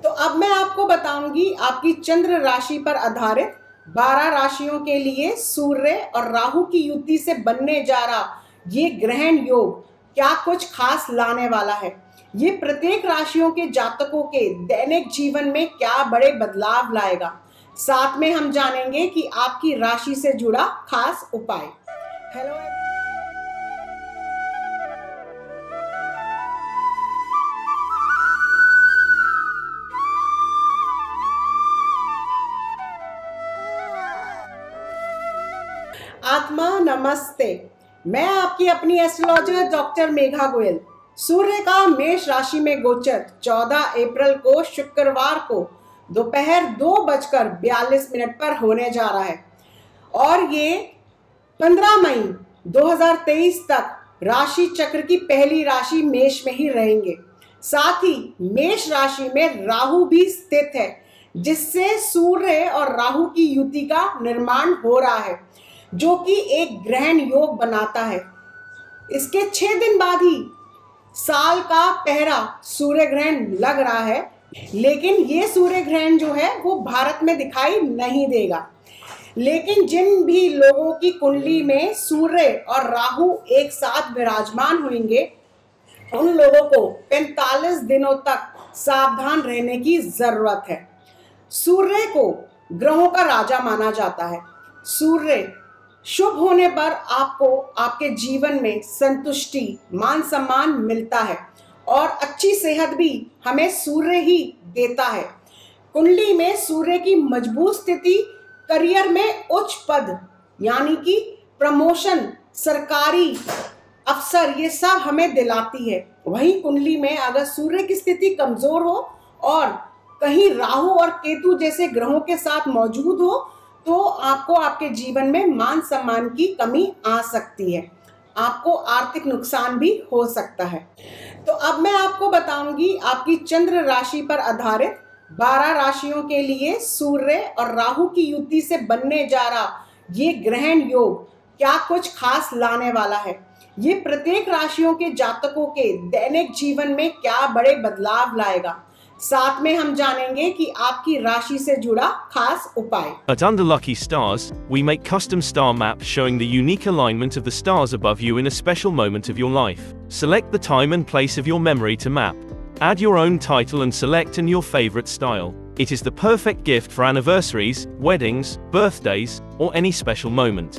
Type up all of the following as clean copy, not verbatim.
तो अब मैं आपको बताऊंगी आपकी चंद्र राशि पर आधारित 12 राशियों के लिए सूर्य और राहु की युति से बनने जा रहा ये ग्रहण योग क्या कुछ खास लाने वाला है। ये प्रत्येक राशियों के जातकों के दैनिक जीवन में क्या बड़े बदलाव लाएगा। साथ में हम जानेंगे कि आपकी राशि से जुड़ा खास उपाय। हेलो आत्मा, नमस्ते। मैं आपकी अपनी एस्ट्रोलॉजर डॉक्टर मेघा गोयल। सूर्य का मेष राशि में गोचर 14 अप्रैल को शुक्रवार को दोपहर 2:42 पर होने जा रहा है और ये 15 मई 2023 तक राशि चक्र की पहली राशि मेष में ही रहेंगे। साथ ही मेष राशि में राहु भी स्थित है, जिससे सूर्य और राहु की युति का निर्माण हो रहा है, जो कि एक ग्रहण योग बनाता है। इसके 6 दिन बाद ही साल का पहला सूर्य ग्रहण लग रहा है, लेकिन ये सूर्य ग्रहण जो है वो भारत में दिखाई नहीं देगा। लेकिन जिन भी लोगों की कुंडली में सूर्य और राहु एक साथ विराजमान होंगे, उन लोगों को 45 दिनों तक सावधान रहने की जरूरत है। सूर्य को ग्रहों का राजा माना जाता है। सूर्य शुभ होने पर आपको आपके जीवन में संतुष्टि, मान सम्मान मिलता है और अच्छी सेहत भी हमें सूर्य ही देता है। कुंडली में सूर्य की मजबूत स्थिति करियर में उच्च पद यानी कि प्रमोशन, सरकारी अफसर, ये सब हमें दिलाती है। वहीं कुंडली में अगर सूर्य की स्थिति कमजोर हो और कहीं राहु और केतु जैसे ग्रहों के साथ मौजूद हो तो आपको आपके जीवन में मान सम्मान की कमी आ सकती है, आपको आर्थिक नुकसान भी हो सकता है। तो अब मैं आपको बताऊंगी आपकी चंद्र राशि पर आधारित 12 राशियों के लिए सूर्य और राहु की युति से बनने जा रहा ये ग्रहण योग क्या कुछ खास लाने वाला है। ये प्रत्येक राशियों के जातकों के दैनिक जीवन में क्या बड़े बदलाव लाएगा। साथ में हम जानेंगे कि आपकी राशि से जुड़ा खास उपाय। At Under Lucky Stars, we make custom star maps showing the unique alignment of the stars above you in a special moment of your life. Select the time and place of your memory to map. Add your own title and select in your favorite style. It is the perfect gift for anniversaries, weddings, birthdays, or any special moment.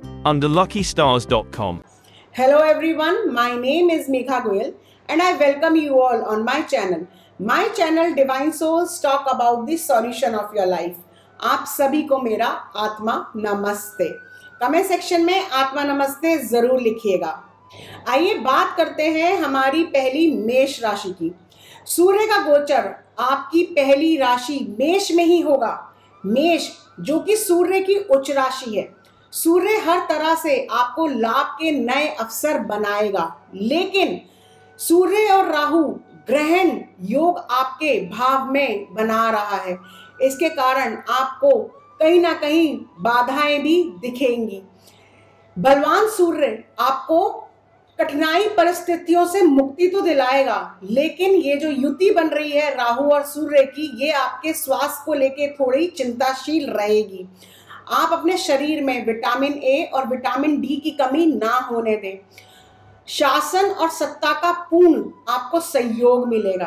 Underluckystars.com. Hello everyone, my name is Megha Goyal and I welcome you all on my channel. My channel Divine Souls talk about the solution of your life. आप सभी को मेरा आत्मा नमस्ते। Comment section में आत्मा नमस्ते जरूर लिखिएगा। आइए बात करते हैं हमारी पहली मेष राशि की। सूर्य का गोचर आपकी पहली राशि मेष में ही होगा। मेष जो कि सूर्य की उच्च राशि है। सूर्य हर तरह से आपको लाभ के नए अवसर बनाएगा, लेकिन सूर्य और राहु ग्रहण योग आपके भाव में बना रहा है। इसके कारण आपको कहीं ना कहीं बाधाएं भी दिखेंगी। बलवान सूर्य आपको कठिनाई परिस्थितियों से मुक्ति तो दिलाएगा, लेकिन ये जो युति बन रही है राहु और सूर्य की, ये आपके स्वास्थ्य को लेके थोड़ी चिंताशील रहेगी। आप अपने शरीर में विटामिन ए और विटामिन डी की कमी ना होने दें। शासन और सत्ता का पूर्ण आपको सहयोग मिलेगा।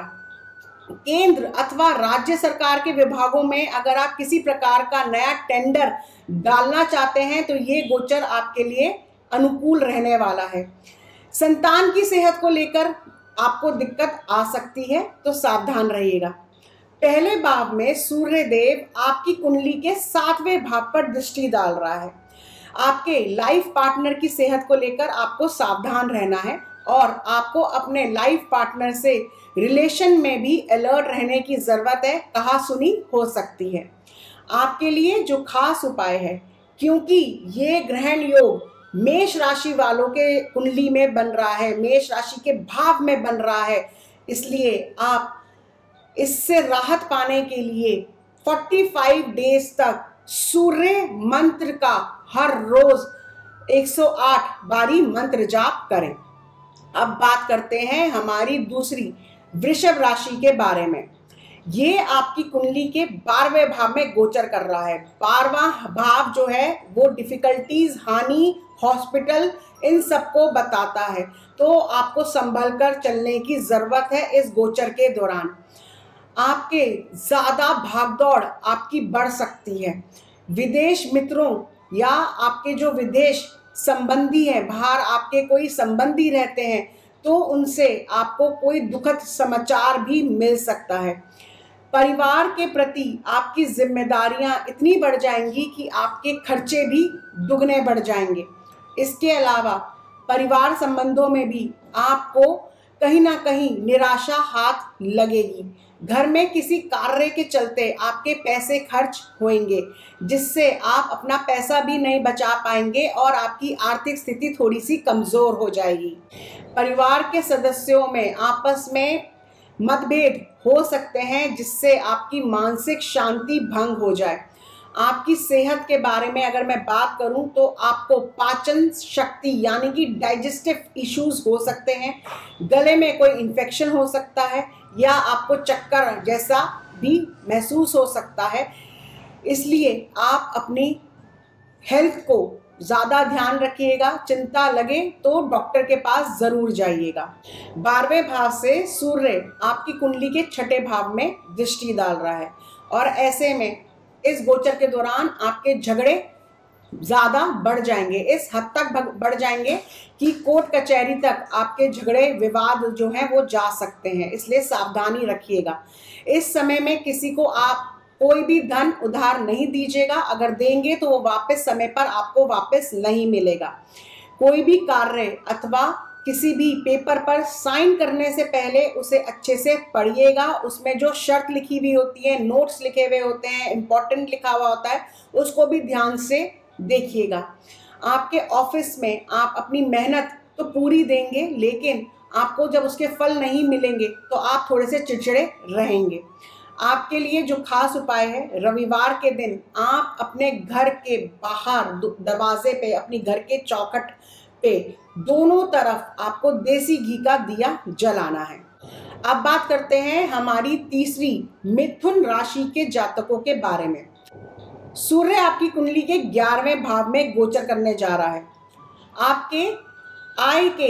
केंद्र अथवा राज्य सरकार के विभागों में अगर आप किसी प्रकार का नया टेंडर डालना चाहते हैं तो ये गोचर आपके लिए अनुकूल रहने वाला है। संतान की सेहत को लेकर आपको दिक्कत आ सकती है, तो सावधान रहिएगा। पहले भाव में सूर्य देव आपकी कुंडली के 7वें भाव पर दृष्टि डाल रहा है। आपके लाइफ पार्टनर की सेहत को लेकर आपको सावधान रहना है और आपको अपने लाइफ पार्टनर से रिलेशन में भी अलर्ट रहने की जरूरत है। कहा सुनी हो सकती है। आपके लिए जो खास उपाय है, क्योंकि ये ग्रहण योग मेष राशि वालों के कुंडली में बन रहा है, मेष राशि के भाव में बन रहा है, इसलिए आप इससे राहत पाने के लिए 45 डेज तक सूर्य मंत्र का हर रोज 108 बारी मंत्र जाप करें। अब बात करते हैं हमारी दूसरी वृषभ राशि के बारे में। ये आपकी कुंडली के 12वें भाव में गोचर कर रहा है। 12वां भाव जो है वो डिफिकल्टीज, हानि, हॉस्पिटल, इन सबको बताता है। तो आपको संभल कर चलने की जरूरत है इस गोचर के दौरान। आपके ज्यादा भागदौड़ आपकी बढ़ सकती है। विदेश मित्रों या आपके जो विदेश संबंधी हैं, बाहर आपके कोई संबंधी रहते हैं, तो उनसे आपको कोई दुखद समाचार भी मिल सकता है। परिवार के प्रति आपकी जिम्मेदारियां इतनी बढ़ जाएंगी कि आपके खर्चे भी दुगने बढ़ जाएंगे। इसके अलावा परिवार संबंधों में भी आपको कहीं ना कहीं निराशा हाथ लगेगी। घर में किसी कार्य के चलते आपके पैसे खर्च होंगे, जिससे आप अपना पैसा भी नहीं बचा पाएंगे और आपकी आर्थिक स्थिति थोड़ी सी कमजोर हो जाएगी। परिवार के सदस्यों में आपस में मतभेद हो सकते हैं, जिससे आपकी मानसिक शांति भंग हो जाए। आपकी सेहत के बारे में अगर मैं बात करूं तो आपको पाचन शक्ति यानी कि डाइजेस्टिव इश्यूज हो सकते हैं, गले में कोई इन्फेक्शन हो सकता है या आपको चक्कर जैसा भी महसूस हो सकता है। इसलिए आप अपनी हेल्थ को ज़्यादा ध्यान रखिएगा। चिंता लगे तो डॉक्टर के पास ज़रूर जाइएगा। 12वें भाव से सूर्य आपकी कुंडली के 6ठे भाव में दृष्टि डाल रहा है और ऐसे में इस गोचर के दौरान आपके झगड़े ज़्यादा बढ़ जाएंगे। इस हद तक बढ़ जाएंगे कि कोर्ट कचहरी तक आपके झगड़े विवाद जो हैं वो जा सकते हैं। इसलिए सावधानी रखिएगा। इस समय में किसी को आप कोई भी धन उधार नहीं दीजिएगा। अगर देंगे तो वो वापस समय पर आपको वापस नहीं मिलेगा। कोई भी कार्य अथवा किसी भी पेपर पर साइन करने से पहले उसे अच्छे से पढ़िएगा। उसमें जो शर्त लिखी हुई होती है, नोट्स लिखे हुए होते हैं, इम्पोर्टेंट लिखा हुआ होता है, उसको भी ध्यान से देखिएगा। आपके ऑफिस में आप अपनी मेहनत तो पूरी देंगे, लेकिन आपको जब उसके फल नहीं मिलेंगे तो आप थोड़े से चिड़चिड़े रहेंगे। आपके लिए जो खास उपाय है, रविवार के दिन आप अपने घर के बाहर दरवाजे पे, अपनी घर के चौखट पे दोनों तरफ आपको देसी घी का दिया जलाना है। अब बात करते हैं हमारी तीसरी मिथुन राशि के जातकों के बारे में। सूर्य आपकी कुंडली के 11वें भाव में गोचर करने जा रहा है। आपके आय के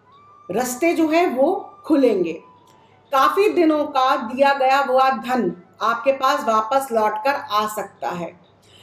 रास्ते जो हैं वो खुलेंगे। काफी दिनों का दिया गया हुआ धन आपके पास वापस लौटकर आ सकता है,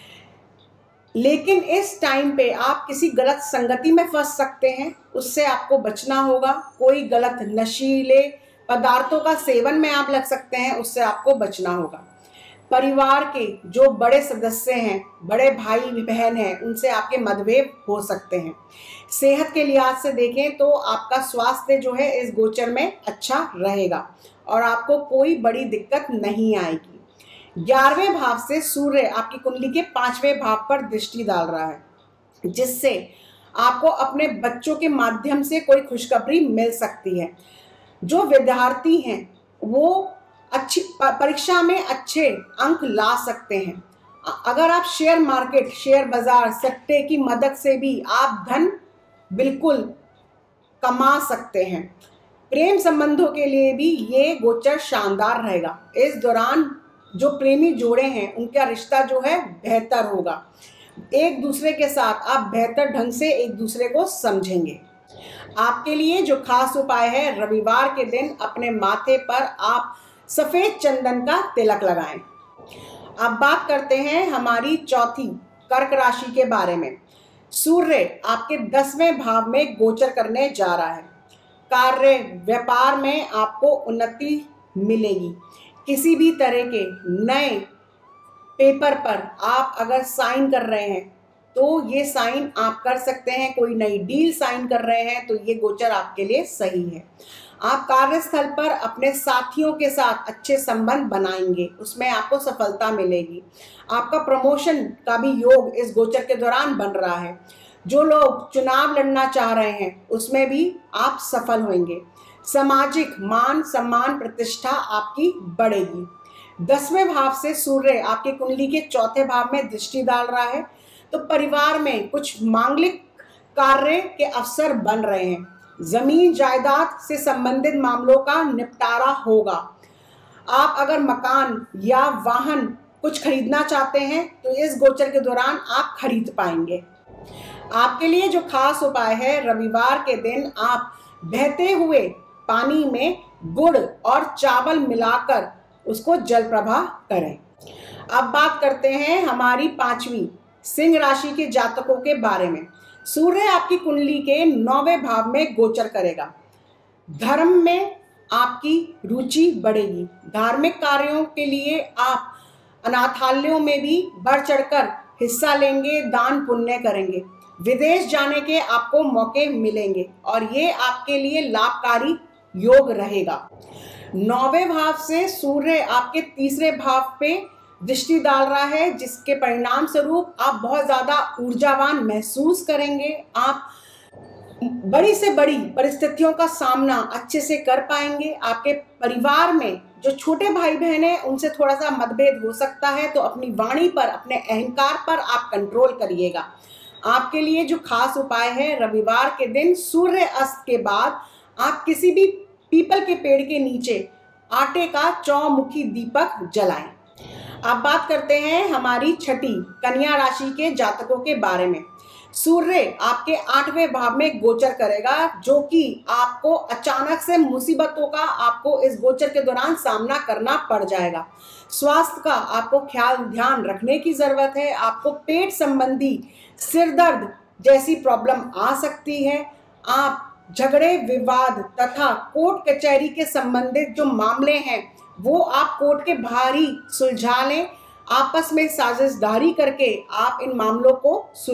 लेकिन इस टाइम पे आप किसी गलत संगति में फंस सकते हैं। उससे आपको बचना होगा। कोई गलत नशीले पदार्थों का सेवन में आप लग सकते हैं, उससे आपको बचना होगा। परिवार के जो बड़े सदस्य हैं, बड़े भाई बहन हैं, उनसे आपके मतभेद हो सकते हैं। सेहत के लिहाज से देखें तो आपका स्वास्थ्य जो है इस गोचर में अच्छा रहेगा और आपको कोई बड़ी दिक्कत नहीं आएगी। 11वें भाव से सूर्य आपकी कुंडली के 5वें भाव पर दृष्टि डाल रहा है, जिससे आपको अपने बच्चों के माध्यम से कोई खुशखबरी मिल सकती है। जो विद्यार्थी हैं वो अच्छी परीक्षा में अच्छे अंक ला सकते हैं। अगर आप शेयर मार्केट, शेयर बाजार, सट्टे की मदद से भी आप धन बिल्कुल कमा सकते हैं। प्रेम संबंधों के लिए भी ये गोचर शानदार रहेगा। इस दौरान जो प्रेमी जोड़े हैं उनका रिश्ता जो है बेहतर होगा। एक दूसरे के साथ आप बेहतर ढंग से एक दूसरे को समझेंगे। आपके लिए जो खास उपाय है, रविवार के दिन अपने माथे पर आप सफेद चंदन का तिलक लगाएं। अब बात करते हैं हमारी चौथी कर्क राशि के बारे में। सूर्य आपके 10वें भाव में गोचर करने जा रहा है। कार्य व्यापार में आपको उन्नति मिलेगी। किसी भी तरह के नए पेपर पर आप अगर साइन कर रहे हैं तो ये साइन आप कर सकते हैं। कोई नई डील साइन कर रहे हैं तो ये गोचर आपके लिए सही है। आप कार्यस्थल पर अपने साथियों के साथ अच्छे संबंध बनाएंगे, उसमें आपको सफलता मिलेगी। आपका प्रमोशन का भी योग इस गोचर के दौरान बन रहा है। जो लोग चुनाव लड़ना चाह रहे हैं उसमें भी आप सफल होंगे। सामाजिक मान सम्मान प्रतिष्ठा आपकी बढ़ेगी। 10वें भाव से सूर्य आपकी कुंडली के 4थे भाव में दृष्टि डाल रहा है, तो परिवार में कुछ मांगलिक कार्य के अवसर बन रहे हैं। जमीन जायदाद से संबंधित मामलों का निपटारा होगा। आप अगर मकान या वाहन कुछ खरीदना चाहते हैं तो इस गोचर के दौरान आप खरीद पाएंगे। आपके लिए जो खास उपाय है, रविवार के दिन आप बहते हुए पानी में गुड़ और चावल मिलाकर उसको जल प्रवाह करें। अब बात करते हैं हमारी 5वीं सिंह राशि के जातकों के बारे में। सूर्य आपकी कुंडली के 9वें भाव में गोचर करेगा। धर्म में आपकी रुचि बढ़ेगी। धार्मिक कार्यों के लिए आप अनाथालयों में भी बढ़ चढ़कर हिस्सा लेंगे, दान पुण्य करेंगे। विदेश जाने के आपको मौके मिलेंगे और ये आपके लिए लाभकारी योग रहेगा। 9वें भाव से सूर्य आपके 3रे भाव पे दृष्टि डाल रहा है, जिसके परिणाम स्वरूप आप बहुत ज्यादा ऊर्जावान महसूस करेंगे। आप बड़ी से बड़ी परिस्थितियों का सामना अच्छे से कर पाएंगे। आपके परिवार में जो छोटे भाई बहन हैं उनसे थोड़ा सा मतभेद हो सकता है, तो अपनी वाणी पर, अपने अहंकार पर आप कंट्रोल करिएगा। आपके लिए जो खास उपाय है, रविवार के दिन सूर्य अस्त के बाद आप किसी भी पीपल के पेड़ के नीचे आटे का चौमुखी दीपक जलाएं। अब बात करते हैं हमारी 6ठी कन्या राशि के जातकों के बारे में। सूर्य आपके 8वें भाव में गोचर करेगा, जो कि आपको अचानक से मुसीबतों का आपको इस गोचर के दौरान सामना करना पड़ जाएगा। स्वास्थ्य का आपको ध्यान रखने की जरूरत है। आपको पेट संबंधी, सिर दर्द जैसी प्रॉब्लम आ सकती है। आप झगड़े, विवाद तथा कोर्ट कचहरी के संबंधित जो मामले हैं वो आप कोर्ट के बाहर ही सुलझा लें। आपस में साझेदारी करके आप इन मामलों को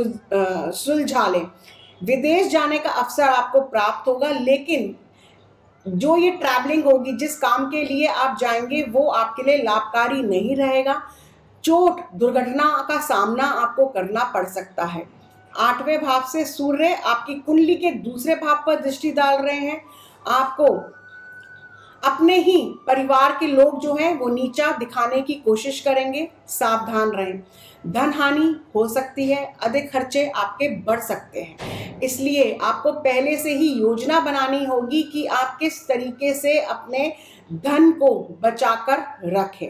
सुलझा लें। विदेश जाने का अवसर आपको प्राप्त होगा, लेकिन जो ये ट्रैवलिंग होगी, जिस काम के लिए आप जाएंगे, वो आपके लिए लाभकारी नहीं रहेगा। चोट, दुर्घटना का सामना आपको करना पड़ सकता है। 8वें भाव से सूर्य आपकी कुंडली के 2रे भाव पर दृष्टि डाल रहे हैं। आपको अपने ही परिवार के लोग जो हैं वो नीचा दिखाने की कोशिश करेंगे। सावधान रहें। धन हानि हो सकती है, अधिक खर्चे आपके बढ़ सकते हैं, इसलिए आपको पहले से ही योजना बनानी होगी कि आप किस तरीके से अपने धन को बचाकर रखें।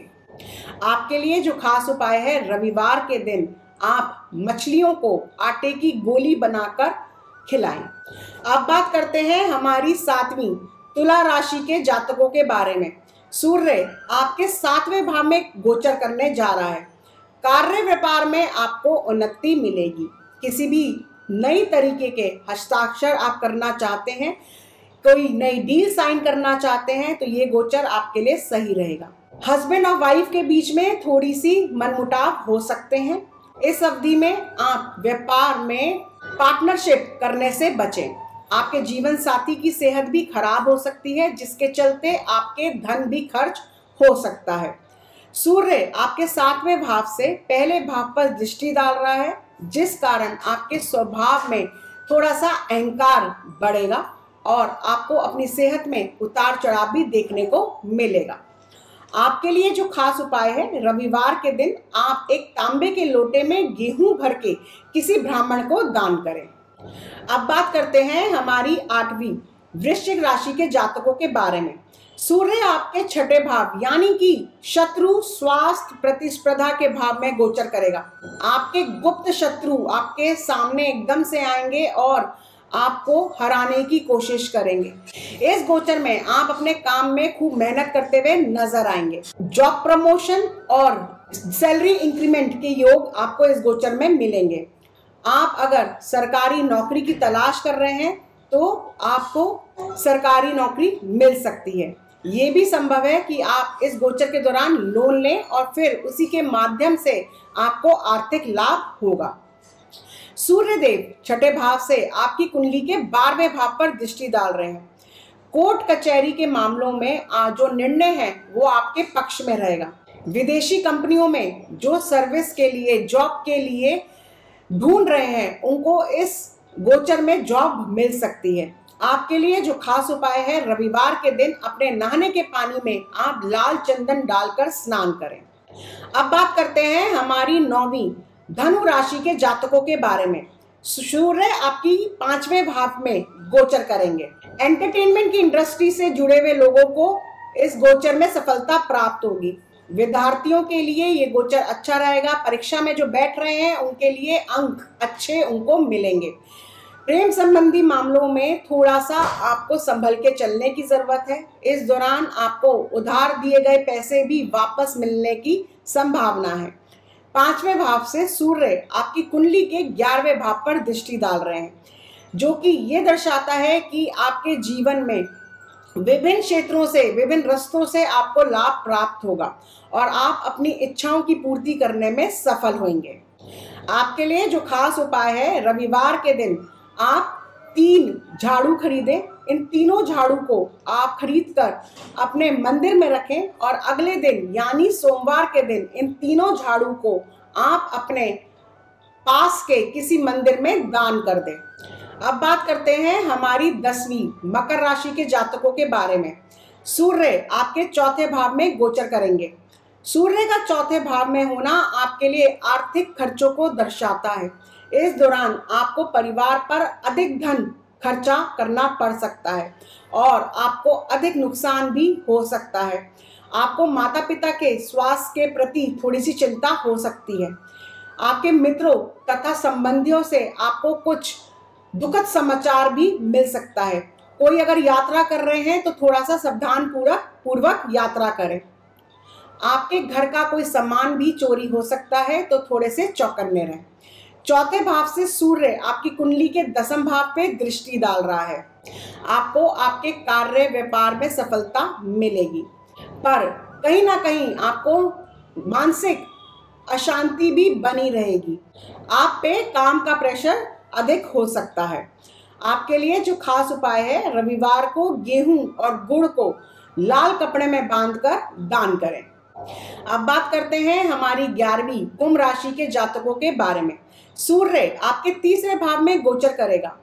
आपके लिए जो खास उपाय है, रविवार के दिन आप मछलियों को आटे की गोली बनाकर खिलाएं। अब बात करते हैं हमारी 7वीं तुला राशि के जातकों के बारे में। सूर्य आपके 7वें भाव में गोचर करने जा रहा है। कार्य व्यापार में आपको उन्नति मिलेगी। किसी भी नई तरीके के हस्ताक्षर आप करना चाहते हैं, कोई नई डील साइन करना चाहते हैं, तो ये गोचर आपके लिए सही रहेगा। हस्बैंड और वाइफ के बीच में थोड़ी सी मनमुटाव हो सकते हैं। इस अवधि में आप व्यापार में पार्टनरशिप करने से बचें। आपके जीवन साथी की सेहत भी खराब हो सकती है, जिसके चलते आपके धन भी खर्च हो सकता है। सूर्य आपके 7वें भाव से पहले भाव पर दृष्टि डाल रहा है, जिस कारण आपके स्वभाव में थोड़ा सा अहंकार बढ़ेगा और आपको अपनी सेहत में उतार चढ़ाव भी देखने को मिलेगा। आपके लिए जो खास उपाय है, रविवार के दिन आप एक तांबे के लोटे में गेहूं भर के किसी ब्राह्मण को दान करें। अब बात करते हैं हमारी 8वीं वृश्चिक राशि के जातकों के बारे में। सूर्य आपके 6ठे भाव यानी कि शत्रु, स्वास्थ्य, प्रतिस्पर्धा के भाव में गोचर करेगा। आपके गुप्त शत्रु आपके सामने एकदम से आएंगे और आपको हराने की कोशिश करेंगे। इस गोचर में आप अपने काम में खूब मेहनत करते हुए नजर आएंगे। जॉब प्रमोशन और सैलरी इंक्रीमेंट के योग आपको इस गोचर में मिलेंगे। आप अगर सरकारी नौकरी की तलाश कर रहे हैं तो आपको सरकारी नौकरी मिल सकती है। ये भी संभव है कि आप इस गोचर के दौरान लोन लें और फिर उसी के माध्यम से आपको आर्थिक लाभ होगा। सूर्यदेव 6ठे भाव से आपकी कुंडली के 12वें भाव पर दृष्टि डाल रहे हैं। कोर्ट कचहरी के मामलों में जो निर्णय है वो आपके पक्ष में रहेगा। विदेशी कंपनियों में जो सर्विस के लिए, जॉब के लिए ढूंढ रहे हैं, उनको इस गोचर में जॉब मिल सकती है। आपके लिए जो खास उपाय है, रविवार के दिन अपने नहाने के पानी में आप लाल चंदन डालकर स्नान करें। अब बात करते हैं हमारी 9वीं धनु राशि के जातकों के बारे में। सूर्य आपकी 5वें भाव में गोचर करेंगे। एंटरटेनमेंट की इंडस्ट्री से जुड़े हुए लोगों को इस गोचर में सफलता प्राप्त होगी। विद्यार्थियों के लिए ये गोचर अच्छा रहेगा। परीक्षा में जो बैठ रहे हैं उनके लिए अंक अच्छे उनको मिलेंगे। प्रेम संबंधी मामलों में थोड़ा सा आपको संभल के चलने की जरूरत है। इस दौरान आपको उधार दिए गए पैसे भी वापस मिलने की संभावना है। 5वें भाव से सूर्य आपकी कुंडली के 11वें भाव पर दृष्टि डाल रहे हैं, जो कि ये दर्शाता है कि आपके जीवन में विभिन्न क्षेत्रों से, विभिन्न रस्तों से आपको लाभ प्राप्त होगा और आप अपनी इच्छाओं की पूर्ति करने में सफल होंगे। आपके लिए जो खास उपाय है, रविवार के दिन आप 3 झाड़ू खरीदें। इन तीनों झाड़ू को आप खरीदकर अपने मंदिर में रखें और अगले दिन यानी सोमवार के दिन इन तीनों झाड़ू को आप अपने पास के किसी मंदिर में दान कर दें। अब बात करते हैं हमारी 10वीं मकर राशि के जातकों के बारे में। सूर्य आपके 4थे भाव में गोचर करेंगे। सूर्य का 4थे भाव में होना आपके लिए आर्थिक खर्चों को दर्शाता है। इस दौरान आपको परिवार पर अधिक धन खर्चा करना पड़ सकता है और आपको अधिक नुकसान भी हो सकता है। आपको माता पिता के स्वास्थ्य के प्रति थोड़ी सी चिंता हो सकती है। आपके मित्रों तथा संबंधियों से आपको कुछ दुखद समाचार भी मिल सकता है। कोई अगर यात्रा कर रहे हैं तो थोड़ा सा सावधान पूर्वक यात्रा करें। आपके घर का कोई सामान भी चोरी हो सकता है, तो थोड़े से चौकन्ने रहें। 4थे भाव से सूर्य आपकी कुंडली के 10वें भाव पे दृष्टि डाल रहा है। आपको आपके कार्य व्यापार में सफलता मिलेगी, पर कहीं ना कहीं आपको मानसिक अशांति भी बनी रहेगी। आप पे काम का प्रेशर अधिक हो सकता है। आपके लिए जो खास उपाय है, रविवार को गेहूं और गुड़ को लाल कपड़े में बांधकर दान करें। अब बात करते हैं हमारी 11वीं कुंभ राशि के जातकों के बारे में। सूर्य आपके 3रे भाव में गोचर करेगा।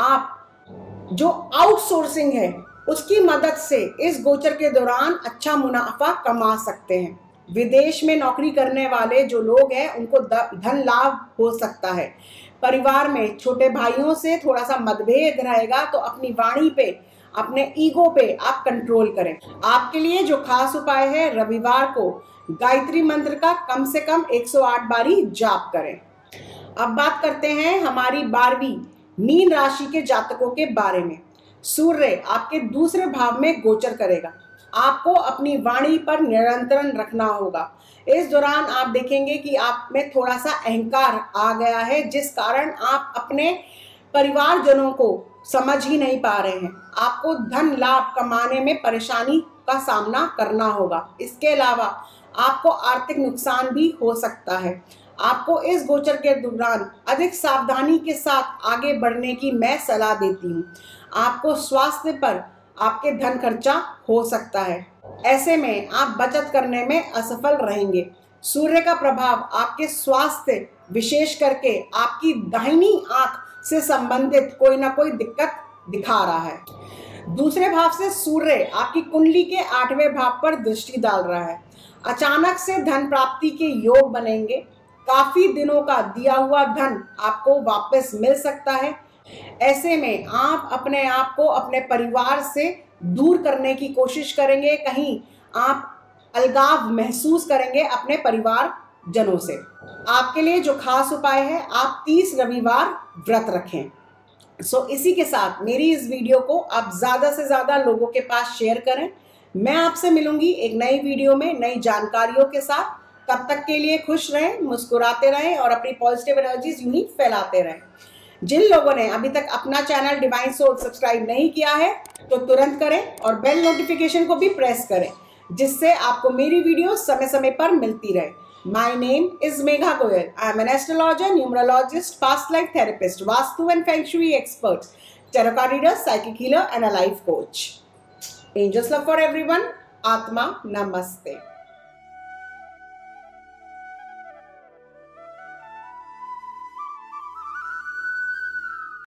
आप जो आउटसोर्सिंग है उसकी मदद से इस गोचर के दौरान अच्छा मुनाफा कमा सकते हैं। विदेश में नौकरी करने वाले जो लोग हैं उनको धन लाभ हो सकता है। परिवार में छोटे भाइयों से थोड़ा सा मतभेद रहेगा, तो अपनी वाणी पे, अपने ईगो पे आप कंट्रोल करें। आपके लिए जो खास उपाय है, रविवार को गायत्री मंत्र का कम से कम 108 बारी जाप करें। अब बात करते हैं हमारी 12वीं मीन राशि के जातकों के बारे में। सूर्य आपके 2रे भाव में गोचर करेगा। आपको अपनी वाणी पर नियंत्रण रखना होगा। इस दौरान आप देखेंगे कि आप में थोड़ा सा अहंकार आ गया है, जिस कारण आप अपने परिवारजनों को समझ ही नहीं पा रहे हैं। आपको धन लाभ कमाने में परेशानी का सामना करना होगा। इसके अलावा आपको आर्थिक नुकसान भी हो सकता है। आपको इस गोचर के दौरान अधिक सावधानी के साथ आगे बढ़ने की मैं सलाह देती हूँ। आपको स्वास्थ्य पर आपके धन खर्चा हो सकता है। ऐसे में आप बचत करने में असफल रहेंगे। सूर्य का प्रभाव आपके स्वास्थ्य, विशेष करके आपकी दाहिनी आंख से संबंधित कोई ना कोई दिक्कत दिखा रहा है। 2रे भाव से सूर्य आपकी कुंडली के 8वें भाव पर दृष्टि डाल रहा है। अचानक से धन प्राप्ति के योग बनेंगे। काफी दिनों का दिया हुआ धन आपको वापस मिल सकता है। ऐसे में आप अपने आप को अपने परिवार से दूर करने की कोशिश करेंगे। कहीं आप अलगाव महसूस करेंगे अपने परिवार जनों से। आपके लिए जो खास उपाय है, आप 30 रविवार व्रत रखें। इसी के साथ मेरी इस वीडियो को आप ज़्यादा से ज़्यादा लोगों के पास शेयर करें। मैं आपसे मिलूंगी एक नई वीडियो में नई जानकारियों के साथ। तब तक के लिए खुश रहें, मुस्कुराते रहें और अपनी पॉजिटिव एनर्जीज यूं ही फैलाते रहें। जिन लोगों ने अभी तक अपना चैनल डिवाइन सोल सब्सक्राइब नहीं किया है तो तुरंत करें और बेल नोटिफिकेशन को भी प्रेस करें, जिससे आपको मेरी वीडियो समय समय पर मिलती रहे। My name is Megha Goyal. I am an astrologer, numerologist, past life therapist, Vastu and Feng Shui expert, tarot card reader, psychic healer and a life coach. Angels love for everyone. Atma Namaste.